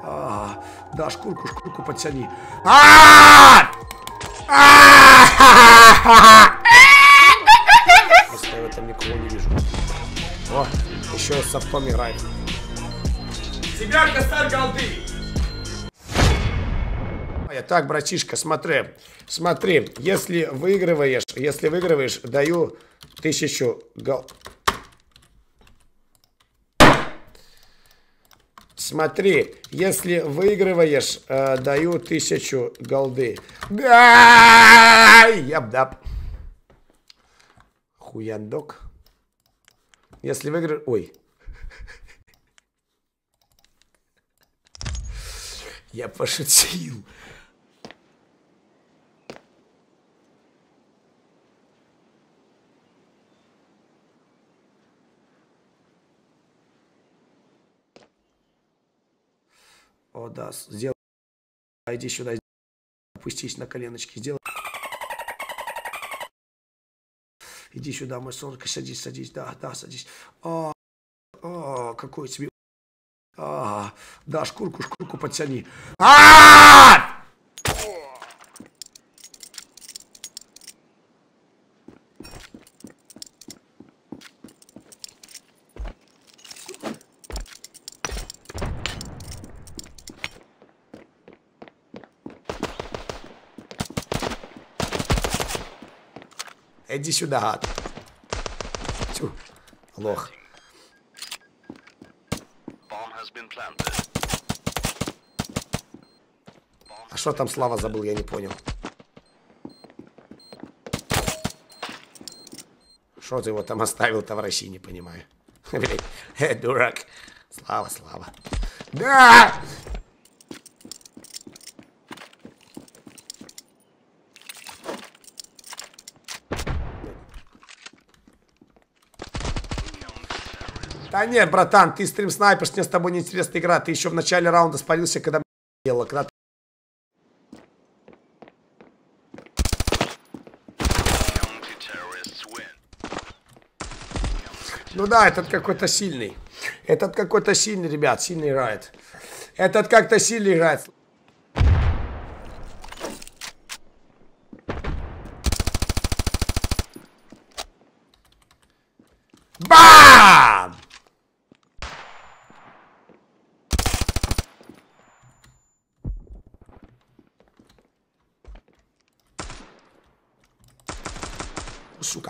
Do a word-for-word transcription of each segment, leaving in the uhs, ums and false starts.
А, да, шкурку, шкурку подтяни. А! Просто я в этом никого не вижу. О, еще и с софтом играет. Тебя косарь голды! Так, братишка, смотри. Смотри, если выигрываешь, если выигрываешь, даю тысячу гол... Смотри, если выигрываешь, э, даю тысячу голды. Ябдап. Хуяндок. Если выигрываешь... Ой. Я пошутил. О, да, сделай. Иди сюда. Опустись на коленочки. Сделай. Иди сюда, мой солнышко. Садись, садись. Да, да, садись. А, а, какой тебе... А, да, шкурку, шкурку подтяни. А! Иди сюда, гад. Тю, лох. А что там Слава забыл, я не понял. Что ты его там оставил-то в России, не понимаю. Блин, э, дурак. Слава, Слава. Да! Да нет, братан, ты стрим снайперс, мне с тобой неинтересна игра. Ты еще в начале раунда спалился, когда мне дело. Когда... Ну да, этот какой-то сильный. Этот какой-то сильный, ребят, сильный играет. Этот как-то сильный играет. Бам! Сука.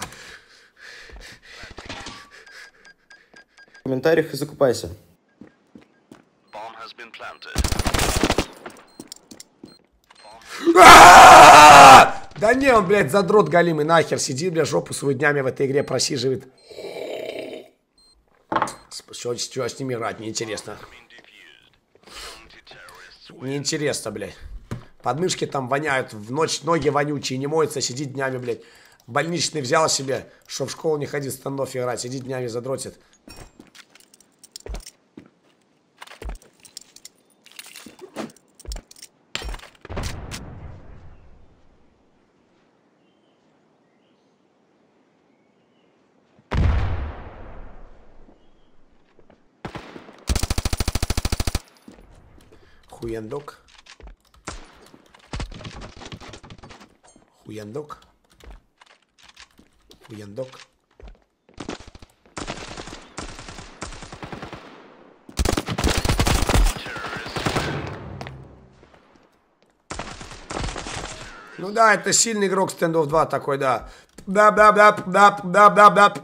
В комментариях и закупайся. Да не, он, блядь, задрот галимый, нахер. Сиди, блядь, жопу свою днями в этой игре просиживает. Что, что с ними играть, неинтересно. Неинтересно, блядь. Подмышки там воняют, в ночь ноги вонючие, не моется, сидит днями, блядь. Больничный взял себе, что в школу не ходит, в стендов играть, сидит днями, задротит. Хуяндок. Хуяндок. Хуяндок. Ну да, это сильный игрок стендов два такой, да. Да-да-да-да-да-да-да.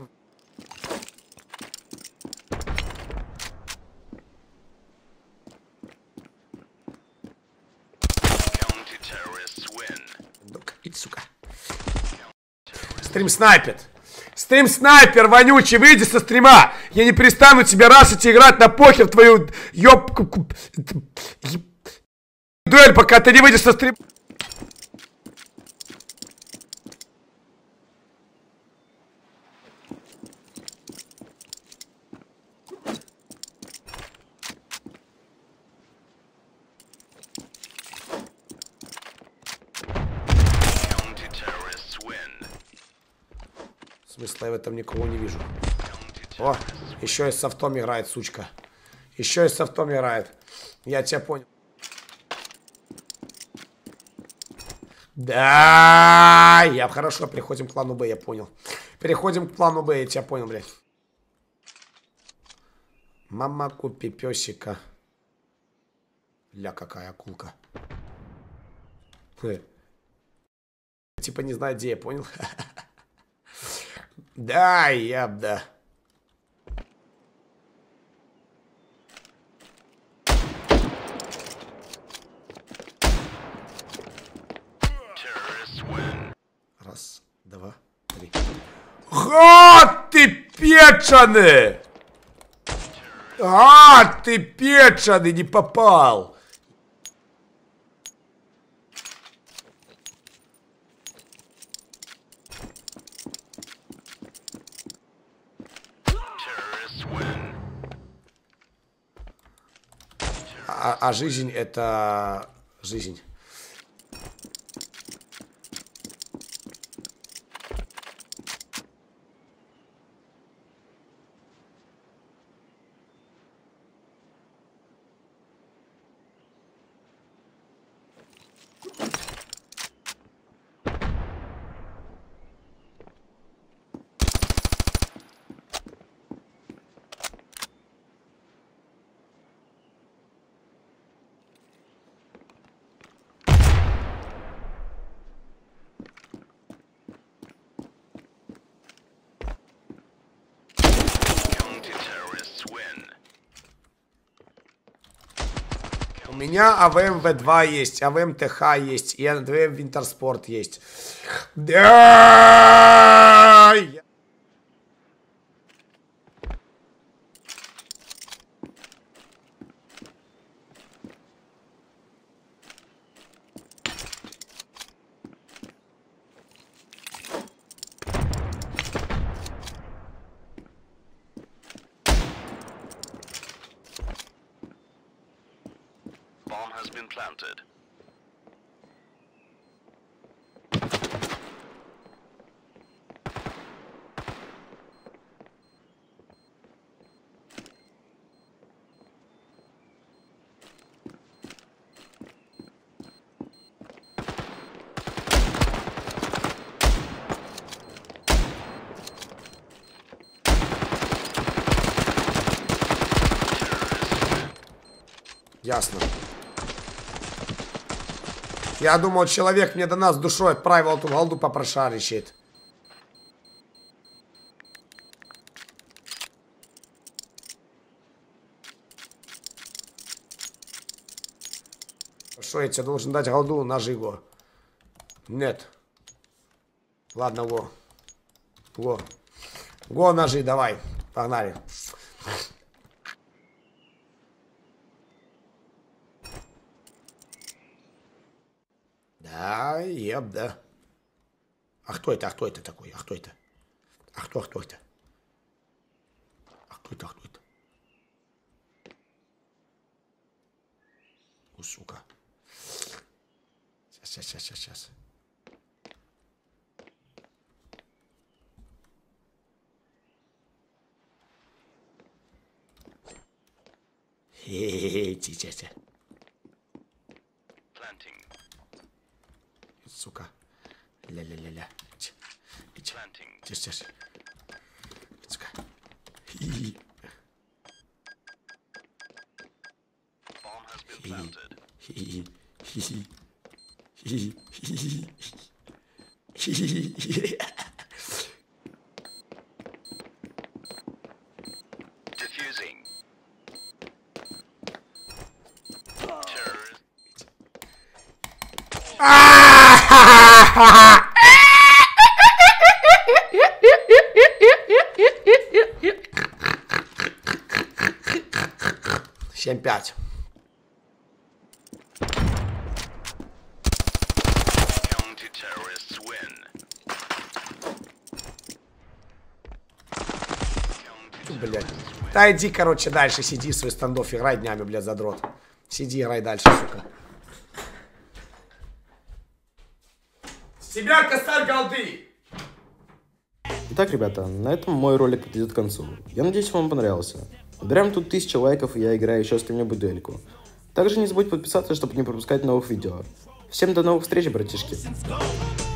Сука. Стрим снайпер. Стрим снайпер, вонючий, выйди со стрима. Я не перестану тебе рашить и играть на покер твою ёбку. Дуэль, пока ты не выйдешь со стрима. Смысла я в этом никого не вижу. О, еще и с софтом играет, сучка. Еще и с софтом играет. Я тебя понял. Да, я хорошо, переходим к плану Б, я понял. Переходим к плану Б, я тебя понял, блядь. Мама, купи песика. Ля, какая акулка. Хе. Типа не знаю, где я, понял? Да, я, да. Раз, два, три. Ха, ты печеный! А, ты печеный, не попал! А, а жизнь это жизнь. У меня АВМ вэ два есть, АВМ ТХ есть, и АВМ Винтерспорт есть. Да! Bomb has been planted. Ясно. Я думал, человек мне до нас душой отправил эту голду попрошарищит. Что я тебе должен дать голду на жигу? Нет. Ладно, го. Го. Го ножи, давай. Погнали. Да, еб, да. А кто это? А кто это такой? А кто это? А кто, а кто это? А кто это? А кто это? О, сука. Сейчас, сейчас, сейчас, сейчас. Хе-хе-хе, сейчас. Сука. Ля-ля-ля-ля. Сейчас, сейчас. Сука. Хи-хи. Хи-хи. Хи-хи. Хи-хи. Хи-хи. Хи-хи. семь пять. Блядь. Да иди, короче, дальше. Сиди в свой стандофф, играй днями, блядь, задрот. Сиди, играй дальше, сука. С тебя косарь голды! Итак, ребята, на этом мой ролик подойдет к концу. Я надеюсь, вам понравился. Набираем тут тысячу лайков, и я играю еще с кем-нибудь дуэльку. Также не забудь подписаться, чтобы не пропускать новых видео. Всем до новых встреч, братишки.